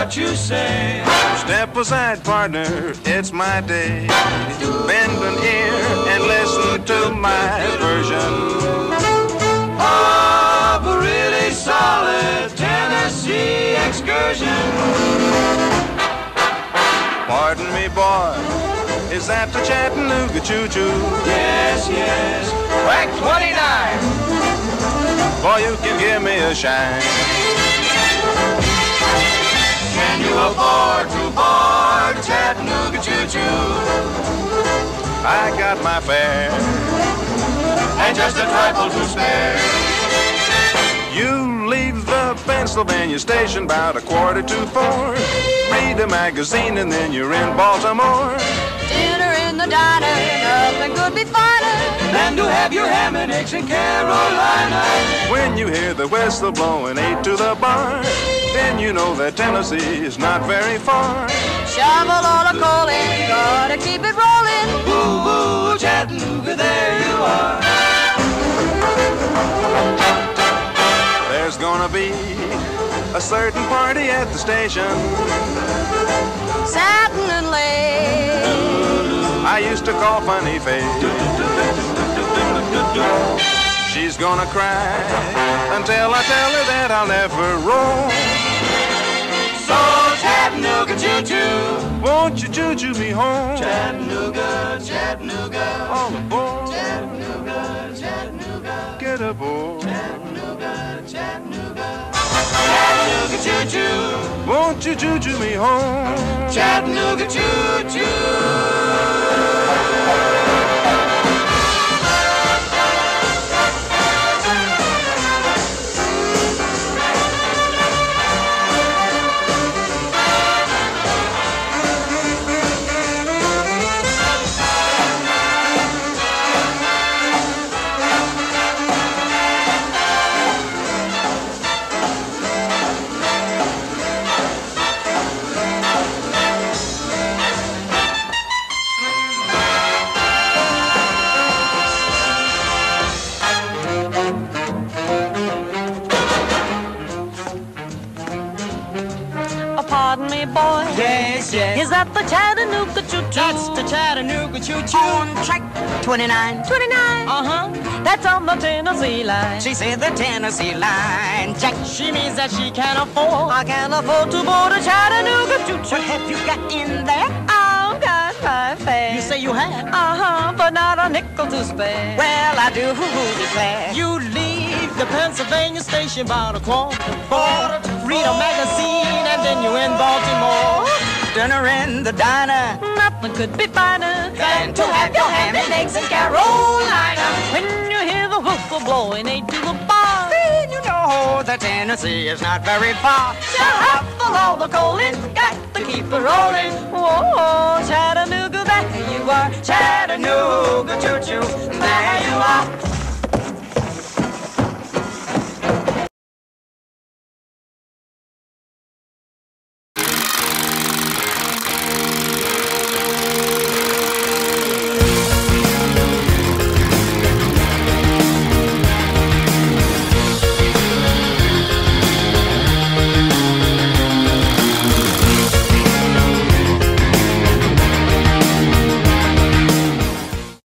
what you say. Step aside, partner, it's my day. Bend an ear and listen to my version Of a really solid Tennessee excursion. Pardon me, boy, is that the Chattanooga choo-choo? Yes, yes, track 29. Boy, you can give me a shine. Can you afford to board Chattanooga choo-choo? I got my fare And just a trifle to spare. You leave the Pennsylvania station about 4:45. Read a magazine and then you're in Baltimore. Dinner in the diner, nothing could be finer Than to have your ham and eggs in Carolina. When you hear the whistle blowing 8 to the bar, then you know that Tennessee is not very far. Shovel all the coal in, gotta keep it rolling. Ooh, ooh, Chattanooga, there you are. There's gonna be a certain party at the station. Satin and lace, I used to call Funny Face. She's gonna cry until I tell her that I'll never roam. So Chattanooga choo-choo, Won't you choo-choo me home? Chattanooga, Chattanooga, All aboard, Chattanooga, Chattanooga, get aboard. Chattanooga, Chattanooga, Chattanooga choo-choo, Won't you choo-choo me home? Chattanooga choo-choo. pardon me, boy. Yes, yes. Is that the Chattanooga choo-choo? That's the Chattanooga choo-choo. On track 29. 29? Uh-huh. That's on the Tennessee line. She said the Tennessee line. Jack, she means that she can't afford. I can't afford to board a Chattanooga choo-choo. What have you got in there? I've got my fare. You say you have? Uh-huh, but not a nickel to spare. Well, I do declare. You leave the Pennsylvania station about 4:15. Read a magazine and then you're in Baltimore. Dinner in the diner. Nothing could be finer Than to have your ham and eggs in Carolina. When you hear the whistle blowing 8 to the bar, Then you know that Tennessee is not very far. shuffle all the coal in, got to keep it rolling. Whoa, Chattanooga, there you are. Chattanooga choo-choo, there you are.